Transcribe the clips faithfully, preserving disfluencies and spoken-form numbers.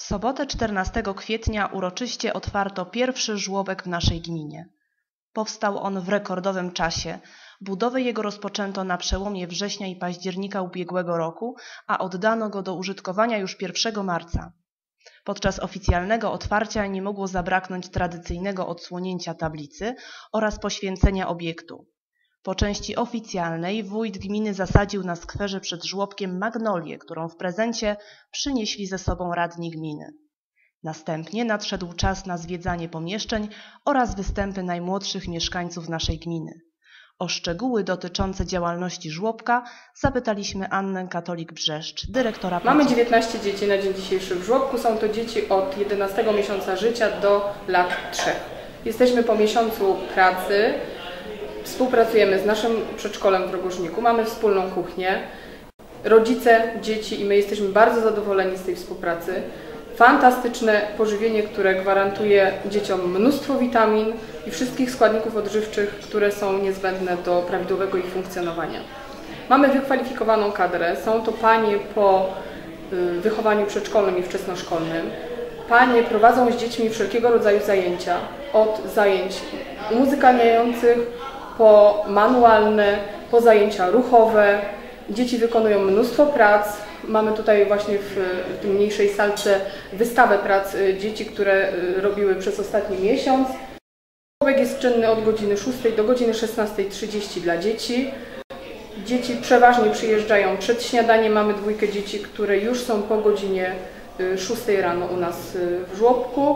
sobotę czternastego kwietnia uroczyście otwarto pierwszy żłobek w naszej gminie. Powstał on w rekordowym czasie. Budowę jego rozpoczęto na przełomie września i października ubiegłego roku, a oddano go do użytkowania już pierwszego marca. Podczas oficjalnego otwarcia nie mogło zabraknąć tradycyjnego odsłonięcia tablicy oraz poświęcenia obiektu. Po części oficjalnej wójt gminy zasadził na skwerze przed żłobkiem magnolię, którą w prezencie przynieśli ze sobą radni gminy. Następnie nadszedł czas na zwiedzanie pomieszczeń oraz występy najmłodszych mieszkańców naszej gminy. O szczegóły dotyczące działalności żłobka zapytaliśmy Annę Katolik-Brzeszcz, dyrektora Mamy dziewiętnaście dzieci na dzień dzisiejszy w żłobku. Są to dzieci od jedenastego miesiąca życia do lat trzech. Jesteśmy po miesiącu pracy. Współpracujemy z naszym przedszkolem w Rogożniku. Mamy wspólną kuchnię. Rodzice, dzieci i my jesteśmy bardzo zadowoleni z tej współpracy. Fantastyczne pożywienie, które gwarantuje dzieciom mnóstwo witamin i wszystkich składników odżywczych, które są niezbędne do prawidłowego ich funkcjonowania. Mamy wykwalifikowaną kadrę. Są to panie po wychowaniu przedszkolnym i wczesnoszkolnym. Panie prowadzą z dziećmi wszelkiego rodzaju zajęcia, od zajęć umuzykalniających po manualne, po zajęcia ruchowe. Dzieci wykonują mnóstwo prac. Mamy tutaj właśnie w, w tej mniejszej salce wystawę prac dzieci, które robiły przez ostatni miesiąc. Żłobek jest czynny od godziny szóstej do godziny szesnastej trzydzieści dla dzieci. Dzieci przeważnie przyjeżdżają przed śniadaniem. Mamy dwójkę dzieci, które już są po godzinie szóstej rano u nas w żłobku.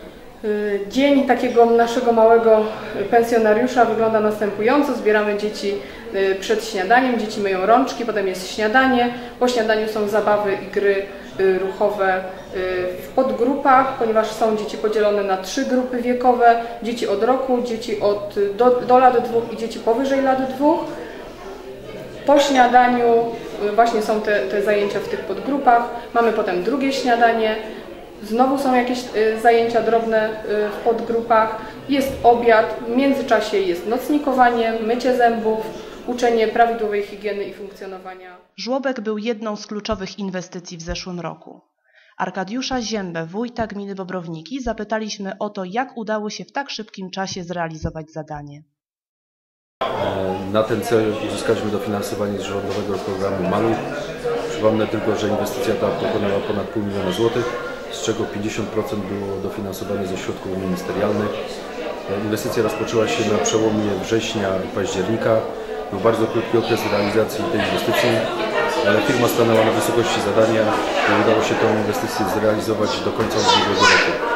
Dzień takiego naszego małego pensjonariusza wygląda następująco. Zbieramy dzieci przed śniadaniem, dzieci myją rączki, potem jest śniadanie. Po śniadaniu są zabawy i gry ruchowe w podgrupach, ponieważ są dzieci podzielone na trzy grupy wiekowe. Dzieci od roku, dzieci od, do, do lat dwóch i dzieci powyżej lat dwóch. Po śniadaniu właśnie są te, te zajęcia w tych podgrupach. Mamy potem drugie śniadanie. Znowu są jakieś zajęcia drobne w podgrupach, jest obiad, w międzyczasie jest nocnikowanie, mycie zębów, uczenie prawidłowej higieny i funkcjonowania. Żłobek był jedną z kluczowych inwestycji w zeszłym roku. Arkadiusza Ziębę, wójta gminy Bobrowniki, zapytaliśmy o to, jak udało się w tak szybkim czasie zrealizować zadanie. Na ten cel uzyskaliśmy dofinansowanie z rządowego programu MALUCH. Przypomnę tylko, że inwestycja ta pokonała ponad pół miliona złotych, z czego pięćdziesiąt procent było dofinansowane ze środków ministerialnych. Inwestycja rozpoczęła się na przełomie września i października. Był bardzo krótki okres realizacji tej inwestycji, ale firma stanęła na wysokości zadania i udało się tę inwestycję zrealizować do końca ubiegłego roku.